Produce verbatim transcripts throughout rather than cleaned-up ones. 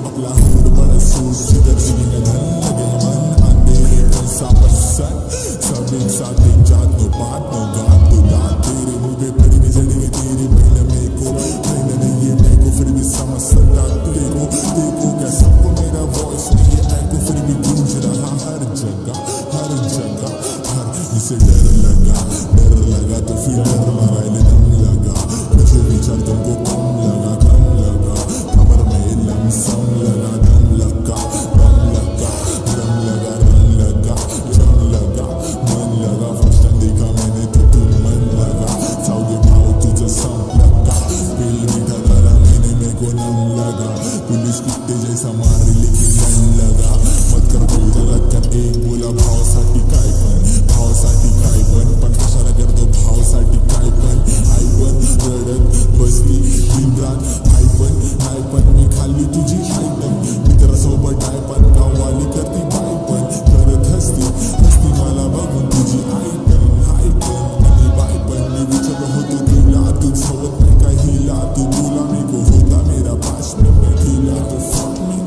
अपना हुड बड़ा सूट जिधर जिगेगा धन लगे मन अंधेरे पैसा पसंद सब एक साथ एक जात नो बात नो गात तो दात तेरे मुँह पे पड़ी नहीं जड़ेगी तेरी बहन मेरे को बहन नहीं ये मेरे को फिर भी समझ सकता तेरे को देखो क्या सबको मेरा वॉइस नहीं है एको फिर भी गूंज रहा हर जगह हर जगह हर इसे डर लगा डर लगा तो फिर डर लगा इन्हें दम लगा मुझे विचार तुमको कम लगा कम लगा कमर में लमसम लगा दम लगा दम लगा दम लगा रन लगा जम लगा मन लगा फर्स्ट टाइम देखा मैंने तो तू मन लगा साउगे भाव तुझे सम लगा पेल मीठा करा मैंने मेरे को नम लगा पुलिस कुत्ते जैसा मारे लेकिन मन लगा मत कर बोल लगकर एक बोला भाव साठी काय पण भाव साठी काय पण पण कशाला करतो भाव साठी काय पण आई पण रडत बसली दिन रात आई पण नाही पण मी खाल्ली तुझी आई पण मित्रासोबत आहे पण गाववाली करती बाई पण करत हसती हसती मला बघून तुझी आई पण आई पण आणि बाई पण मी विचारलं होतं तुला तूच हवत नाही का हिला तू बोला मी को होता मेरा पास में मैं खिला तो fuck me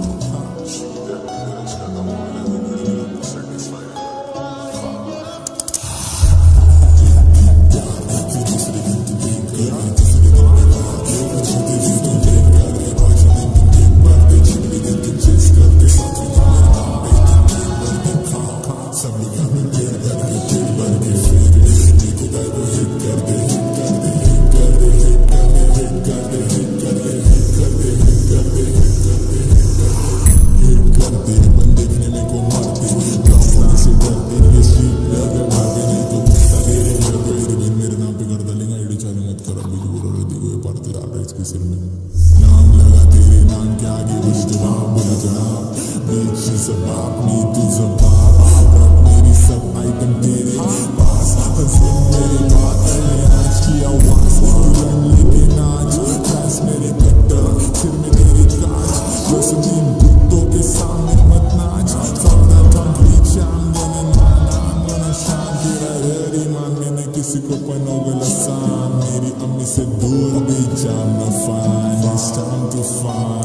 नाम लगा तेरे नाम के आगे कुछ जवाब बोला जवाब बेची सब बाप नहीं तू जवाब रख मेरी सब आइटम तेरे पास सुन मेरी बात आज की आवाज दुल्हन लेके नाच क्लास मेरे कट्टर सिर में तेरी काज बस दिन कुत्तों के सामने मत नाच सावधान don't reach I'm gonna Nana I'm gonna शान तेरा हरी मान मैंने किसी को पनोगल आसान मेरी अम्मी से दूर भी जाना fine it's time to find